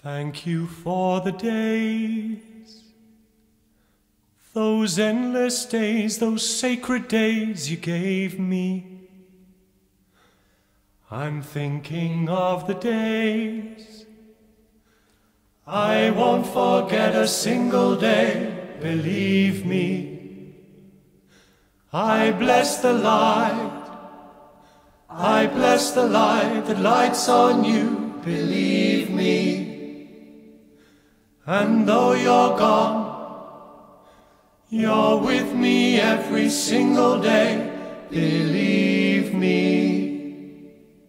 Thank you for the days, those endless days, those sacred days you gave me. I'm thinking of the days I won't forget a single day, believe me. I bless the light, I bless the light that lights on you, believe me. And though you're gone, you're with me every single day, believe me.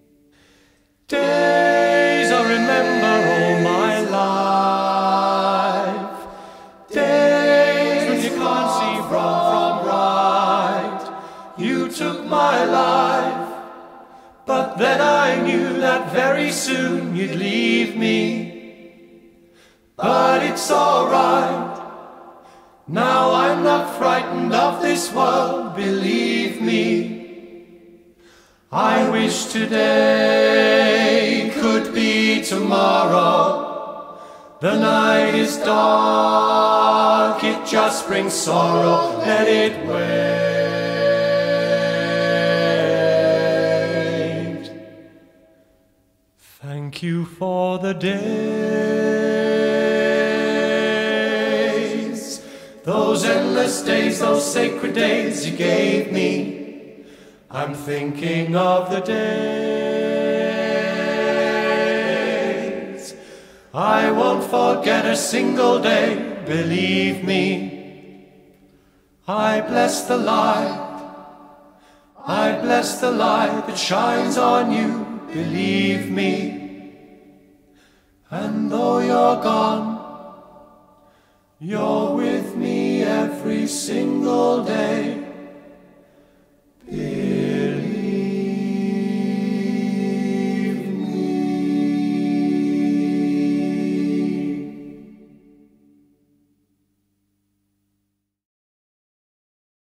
Days I remember all my life, days when you can't see wrong from right. You took my life, but then I knew that very soon you'd leave me. But it's all right, now I'm not frightened of this world, believe me. I wish today could be tomorrow. The night is dark, it just brings sorrow, let it wait. Thank you for the days, those endless days, those sacred days you gave me. I'm thinking of the days I won't forget a single day, believe me. I bless the light, I bless the light that shines on you, believe me. And though you're gone, you're with me every single day.